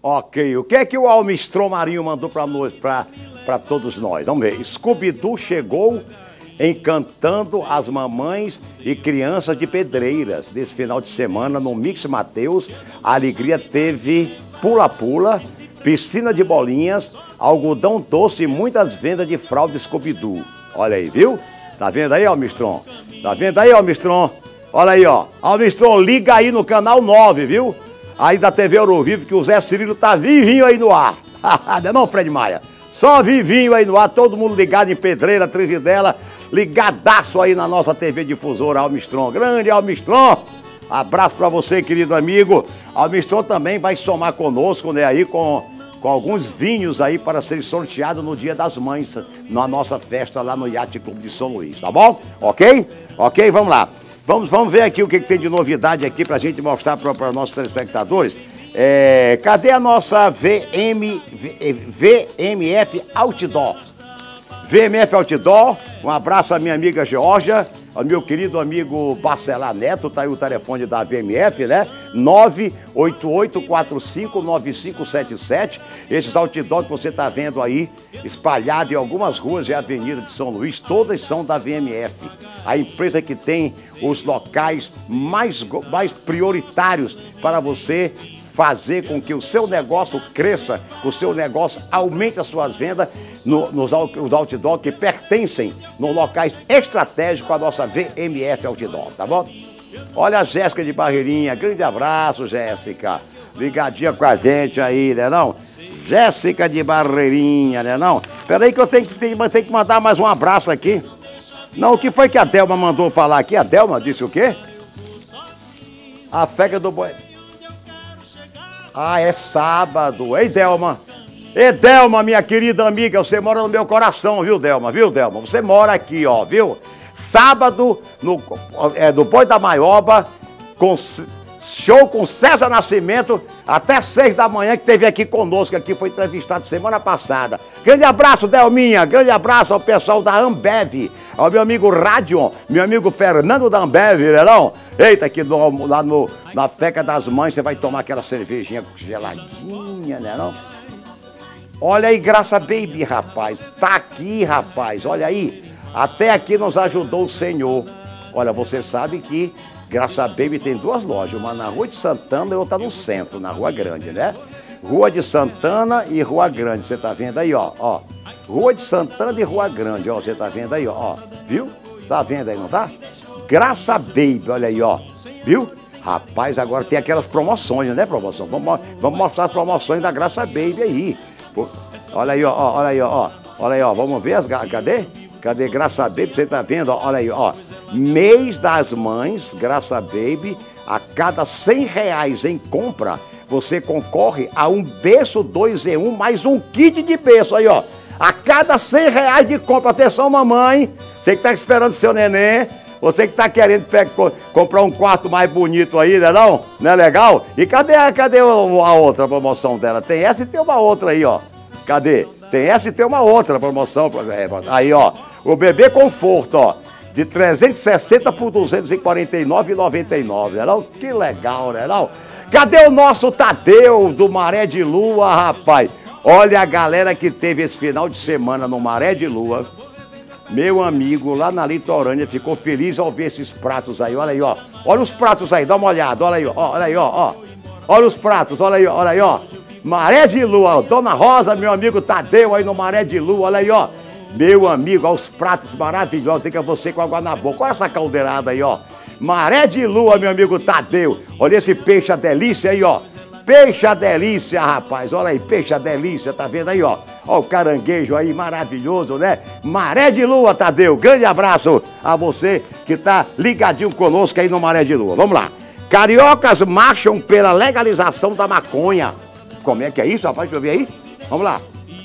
Ok, o que é que o Almistron Marinho mandou para nós, para todos nós? Vamos ver. Scooby-Doo chegou encantando as mamães e crianças de Pedreiras. Nesse final de semana, no Mix Mateus, a alegria teve pula-pula, piscina de bolinhas, algodão doce e muitas vendas de fralda Scooby-Doo. Olha aí, viu? Tá vendo aí, Almistron? Tá vendo aí, Almistron? Olha aí, ó. Almistron, liga aí no canal 9, viu? Aí da TV Eurovivo, que o Zé Cirilo tá vivinho aí no ar. Não, Fred Maia? Só vivinho aí no ar, todo mundo ligado em Pedreira, Trizidela, ligadaço aí na nossa TV Difusora Almistron. Grande Almistron! Abraço pra você, querido amigo. Almistron também vai somar conosco, né, aí com alguns vinhos aí para ser sorteado no Dia das Mães, na nossa festa lá no Yacht Clube de São Luís, tá bom? Ok? Ok, vamos lá. Vamos ver aqui o que tem de novidade aqui pra gente mostrar para nossos telespectadores. Cadê a nossa VMF Outdoor? VMF Outdoor, um abraço à minha amiga Georgia, ao meu querido amigo Barcelar Neto, tá aí o telefone da VMF, né? 988459577. Esses outdoor que você tá vendo aí, espalhado em algumas ruas e avenidas de São Luís, todas são da VMF. A empresa que tem os locais mais prioritários para você fazer com que o seu negócio cresça, que o seu negócio aumente as suas vendas nos outdoor que pertencem nos locais estratégicos à nossa VMF Outdoor, tá bom? Olha a Jéssica de Barreirinha, grande abraço, Jéssica, ligadinha com a gente aí, né não? Jéssica de Barreirinha, né não? Peraí que eu tenho que mandar mais um abraço aqui. Não, o que foi que a Delma mandou falar aqui? A Delma disse o quê? A festa do boi... Ah, é sábado. Ei, Delma. Ei, Delma, minha querida amiga, você mora no meu coração, viu, Delma? Viu, Delma? Você mora aqui, ó, viu? Sábado, do Boi da Maioba, com show com César Nascimento, até 6 da manhã, que esteve aqui conosco, aqui foi entrevistado semana passada. Grande abraço, Delminha, grande abraço ao pessoal da Ambev, ao meu amigo Radion, meu amigo Fernando da Ambev, né não? Eita, aqui lá na Festa das Mães, você vai tomar aquela cervejinha geladinha, né não? Olha aí, Graça Baby, rapaz, tá aqui, rapaz, olha aí, até aqui nos ajudou o Senhor. Olha, você sabe que Graça Baby tem duas lojas, uma na Rua de Santana e outra no centro, na Rua Grande, né? Rua de Santana e Rua Grande, você tá vendo aí, ó, ó. Rua de Santana e Rua Grande, ó, você tá vendo aí, ó, viu? Tá vendo aí, não tá? Graça Baby, olha aí, ó, viu? Rapaz, agora tem aquelas promoções, né, promoção? Vamos mostrar as promoções da Graça Baby aí. Pô, olha aí, ó, olha aí, ó, olha aí, ó, vamos ver cadê? Cadê Graça Baby? Você tá vendo, ó, olha aí, ó. Mês das Mães, Graça Baby, a cada R$100 em compra, você concorre a um berço 2 em 1, mais um kit de berço aí, ó. A cada R$100 de compra, atenção mamãe, você que tá esperando seu neném, você que tá querendo comprar um quarto mais bonito aí, né não? Não é legal? E cadê a outra promoção dela? Tem essa e tem uma outra aí, ó. Cadê? Tem essa e tem uma outra promoção. Aí, ó, o bebê conforto, ó. De 360 por R$ 249,99, né não? Que legal, né não? Cadê o nosso Tadeu do Maré de Lua, rapaz? Olha a galera que teve esse final de semana no Maré de Lua. Meu amigo, lá na litorânea, ficou feliz ao ver esses pratos aí. Olha aí, ó. Olha os pratos aí, dá uma olhada. Olha aí, ó. Olha aí, ó. Olha os pratos, olha aí, ó. Maré de Lua, ó. Dona Rosa, meu amigo Tadeu aí no Maré de Lua, olha aí, ó. Meu amigo, olha os pratos maravilhosos, fica você com água na boca. Olha essa caldeirada aí, ó. Maré de Lua, meu amigo Tadeu. Olha esse peixe a delícia aí, ó. Peixe a delícia, rapaz. Olha aí, peixe a delícia, tá vendo aí, ó. Olha o caranguejo aí, maravilhoso, né? Maré de Lua, Tadeu. Grande abraço a você que tá ligadinho conosco aí no Maré de Lua. Vamos lá. Cariocas marcham pela legalização da maconha. Como é que é isso, rapaz? Deixa eu ver aí. Vamos lá.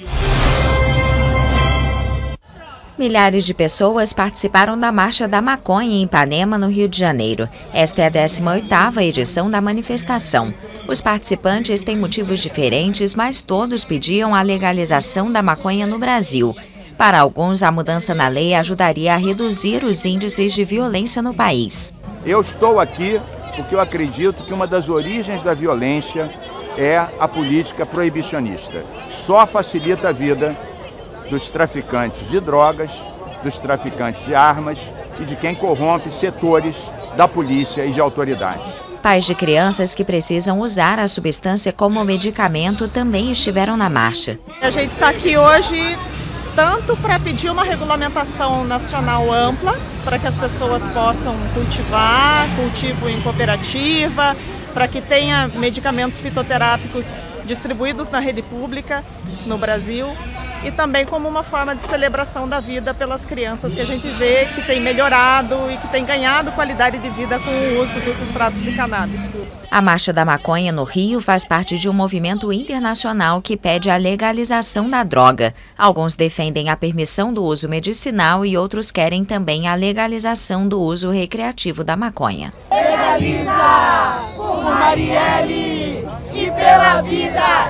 Milhares de pessoas participaram da Marcha da Maconha em Ipanema, no Rio de Janeiro. Esta é a 18ª edição da manifestação. Os participantes têm motivos diferentes, mas todos pediam a legalização da maconha no Brasil. Para alguns, a mudança na lei ajudaria a reduzir os índices de violência no país. Eu estou aqui porque eu acredito que uma das origens da violência é a política proibicionista. Só facilita a vida dos traficantes de drogas, dos traficantes de armas e de quem corrompe setores da polícia e de autoridades. Pais de crianças que precisam usar a substância como medicamento também estiveram na marcha. A gente está aqui hoje tanto para pedir uma regulamentação nacional ampla, para que as pessoas possam cultivar, cultivo em cooperativa, para que tenha medicamentos fitoterápicos distribuídos na rede pública no Brasil, e também como uma forma de celebração da vida pelas crianças que a gente vê que tem melhorado e que tem ganhado qualidade de vida com o uso dos extratos de cannabis. A Marcha da Maconha no Rio faz parte de um movimento internacional que pede a legalização da droga. Alguns defendem a permissão do uso medicinal e outros querem também a legalização do uso recreativo da maconha. Legaliza por Marielle e pela vida!